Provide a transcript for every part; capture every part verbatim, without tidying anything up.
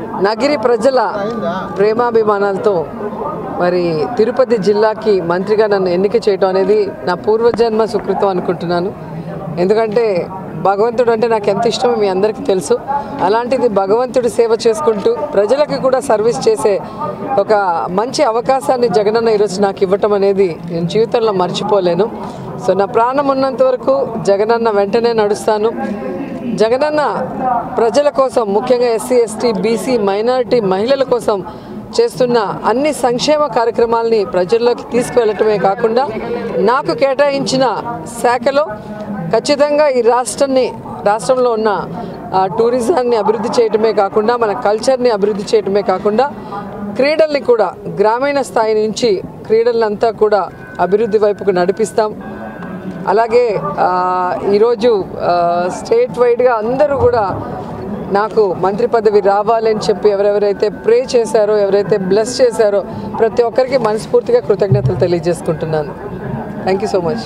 నగిరి ప్రజల ప్రేమాభిమానాలతో మరి తిరుపతి జిల్లాకి మంత్రిగా నన్ను ఎన్నిక చేయడం అనేది నా పూర్వజన్మ సుకృతం అనుకుంటున్నాను. ఎందుకంటే భగవంతుడు అంటే నాకు ఎంత ఇష్టమో మీ అందరికీ తెలుసు. అలాంటిది భగవంతుడి సేవ చేసుకుంటూ ప్రజలకు కూడా సర్వీస్ చేసే ఒక మంచి అవకాశాన్ని జగనన్న ఈరోజు నాకు ఇవ్వటం అనేది నేను జీవితంలో మర్చిపోలేను. సో నా ప్రాణం ఉన్నంత వరకు జగనన్న వెంటనే నడుస్తాను. జగనన్న ప్రజల కోసం, ముఖ్యంగా ఎస్సీ ఎస్టీ బీసీ మైనారిటీ మహిళల కోసం చేస్తున్న అన్ని సంక్షేమ కార్యక్రమాలని ప్రజల్లోకి తీసుకువెళ్ళటమే కాకుండా నాకు కేటాయించిన శాఖలో ఖచ్చితంగా ఈ రాష్ట్రాన్ని రాష్ట్రంలో ఉన్న టూరిజాన్ని అభివృద్ధి చేయటమే కాకుండా మన కల్చర్ని అభివృద్ధి చేయటమే కాకుండా క్రీడల్ని కూడా గ్రామీణ స్థాయి నుంచి క్రీడలంతా కూడా అభివృద్ధి వైపుకు నడిపిస్తాం. అలాగే ఈరోజు స్టేట్ వైడ్గా అందరూ కూడా నాకు మంత్రి పదవి రావాలని చెప్పి ఎవరెవరైతే ప్రే చేశారో, ఎవరైతే బ్లెస్ చేశారో ప్రతి ఒక్కరికి మనస్ఫూర్తిగా కృతజ్ఞతలు తెలియజేసుకుంటున్నాను. Thank you so much.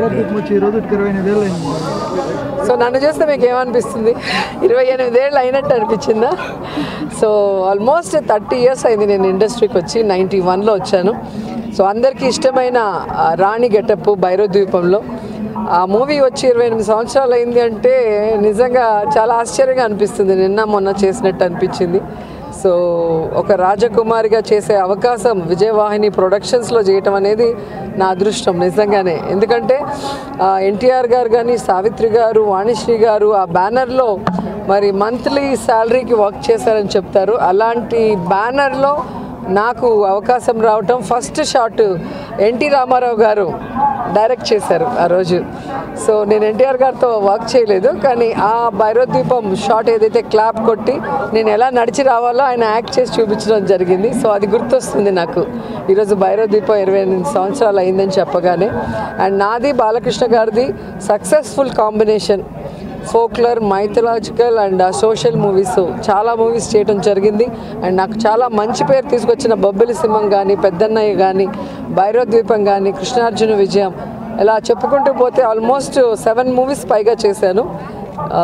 So నన్ను చూస్తే మీకు ఏమనిపిస్తుంది? ఇరవై ఎనిమిదేళ్ళు అయినట్టు అనిపించిందా? సో ఆల్మోస్ట్ థర్టీ ఇయర్స్ అయింది నేను ఇండస్ట్రీకి వచ్చి. నైంటీ వన్లో వచ్చాను. సో అందరికీ ఇష్టమైన రాణి గెటప్ భైరవ ద్వీపంలో ఆ మూవీ వచ్చి ఇరవై ఎనిమిది సంవత్సరాలు అయింది అంటే నిజంగా చాలా ఆశ్చర్యంగా అనిపిస్తుంది. నిన్న మొన్న చేసినట్టు అనిపించింది. సో ఒక రాజకుమారిగా చేసే అవకాశం విజయవాహిని ప్రొడక్షన్స్లో చేయటం అనేది నా అదృష్టం నిజంగానే. ఎందుకంటే ఎన్టీఆర్ గారు కానీ, సావిత్రి గారు, వాణిశ్రీ గారు ఆ బ్యానర్లో మరి మంత్లీ శాలరీకి వర్క్ చేశారని చెప్తారు. అలాంటి బ్యానర్లో నాకు అవకాశం రావటం, ఫస్ట్ షాట్ ఎన్టీ రామారావు గారు డైరెక్ట్ చేశారు ఆ రోజు. సో నేను ఎన్టీఆర్ గారితో వర్క్ చేయలేదు, కానీ ఆ భైరవ ద్వీపం షాట్ ఏదైతే క్లాప్ కొట్టి నేను ఎలా నడిచి రావాలో ఆయన యాక్ట్ చేసి చూపించడం జరిగింది. సో అది గుర్తొస్తుంది నాకు ఈరోజు భైరవ ద్వీపం ఇరవై ఎనిమిది సంవత్సరాలు అయిందని చెప్పగానే. అండ్ నాది బాలకృష్ణ గారిది successful combination. Folklore, mythological and social movies చాలా మూవీస్ చేయడం జరిగింది. అండ్ నాకు చాలా మంచి పేరు తీసుకొచ్చిన బొబ్బిలి సింహం కానీ, పెద్దన్నయ్య కానీ, భైరవ ద్వీపం కానీ, కృష్ణార్జున విజయం, ఇలా చెప్పుకుంటూ పోతే ఆల్మోస్ట్ సెవెన్ మూవీస్ పైగా చేశాను.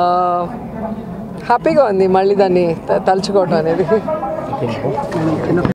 హ్యాపీగా ఉంది మళ్ళీ దాన్ని తలుచుకోవడం అనేది.